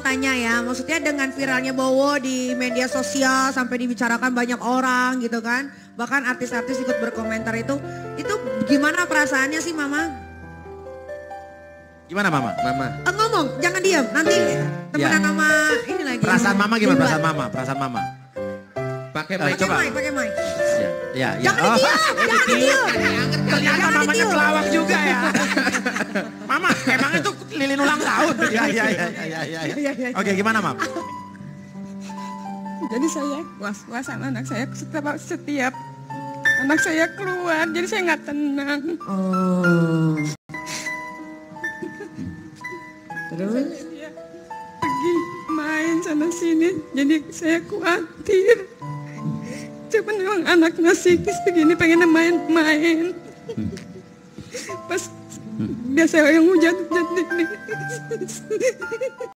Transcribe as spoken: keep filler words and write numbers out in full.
katanya ya. Maksudnya dengan viralnya Bowo di media sosial sampai dibicarakan banyak orang gitu kan. Bahkan artis-artis ikut berkomentar itu. Itu gimana perasaannya sih Mama? Gimana Mama? Mama. Eh, ngomong, jangan diam. Nanti temenan Ya. sama ini lagi. Perasaan Mama gimana? Limbat. Perasaan Mama, perasaan Mama. Pakai Eh, mic. Pakai coba. mic, pakai mic. Ya, ya, ya. Jangan ditiup, jangan ditiup. Ternyata Jangan mamanya ditiup. pelawak juga ya. Mama, emang itu lilin ulang tahun. Ya, ya, ya, ya, ya, ya. Oke, gimana Mam? Jadi saya was-was anak saya setiap, setiap anak saya keluar, jadi saya nggak tenang. Oh. Terus? Dia pergi main sana sini, jadi saya khawatir. Cuman memang anaknya psikis begini, pengen main-main. Pas biasa yang hujan-hujan ini.